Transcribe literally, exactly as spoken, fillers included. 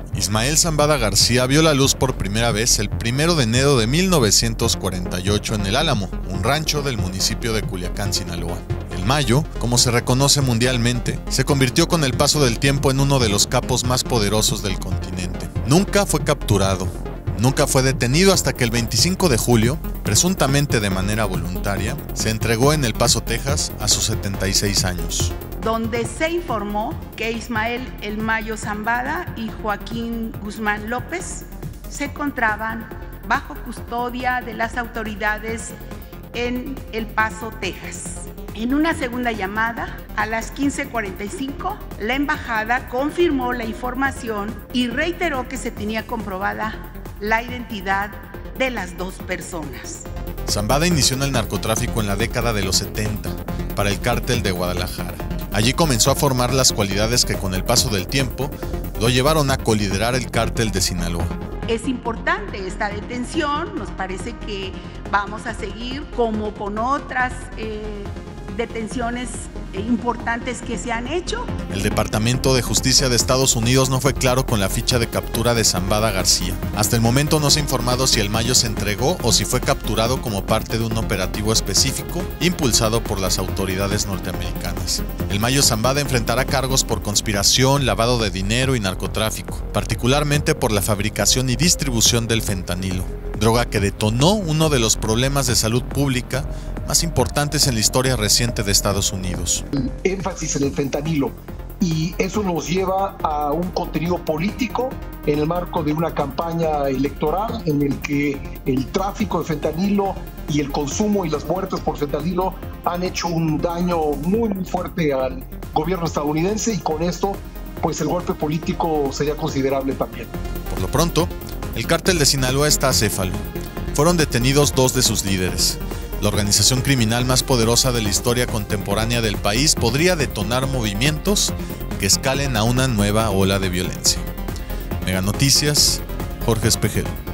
Ismael Zambada García vio la luz por primera vez el primero de enero de mil novecientos cuarenta y ocho en El Álamo, un rancho del municipio de Culiacán, Sinaloa. El Mayo, como se reconoce mundialmente, se convirtió con el paso del tiempo en uno de los capos más poderosos del continente. Nunca fue capturado, nunca fue detenido hasta que el veinticinco de julio, presuntamente de manera voluntaria, se entregó en El Paso, Texas, a sus setenta y seis años. Donde se informó que Ismael El Mayo Zambada y Joaquín Guzmán López se encontraban bajo custodia de las autoridades en El Paso, Texas. En una segunda llamada, a las quince cuarenta y cinco, la embajada confirmó la información y reiteró que se tenía comprobada la identidad de las dos personas. Zambada inició en el narcotráfico en la década de los setenta para el Cártel de Guadalajara. Allí comenzó a formar las cualidades que con el paso del tiempo lo llevaron a coliderar el Cártel de Sinaloa. Es importante esta detención, nos parece que vamos a seguir como con otras eh, detenciones importantes que se han hecho. El Departamento de Justicia de Estados Unidos no fue claro con la ficha de captura de Zambada García. Hasta el momento no se ha informado si el Mayo se entregó o si fue capturado como parte de un operativo específico impulsado por las autoridades norteamericanas. El Mayo Zambada enfrentará cargos por conspiración, lavado de dinero y narcotráfico, particularmente por la fabricación y distribución del fentanilo, droga que detonó uno de los problemas de salud pública más importantes en la historia reciente de Estados Unidos. El énfasis en el fentanilo, y eso nos lleva a un contenido político en el marco de una campaña electoral en el que el tráfico de fentanilo y el consumo y las muertes por fentanilo han hecho un daño muy, muy fuerte al gobierno estadounidense, y con esto pues el golpe político sería considerable también. Por lo pronto, el Cártel de Sinaloa está acéfalo. Fueron detenidos dos de sus líderes. La organización criminal más poderosa de la historia contemporánea del país podría detonar movimientos que escalen a una nueva ola de violencia. Mega Noticias, Jorge Espejel.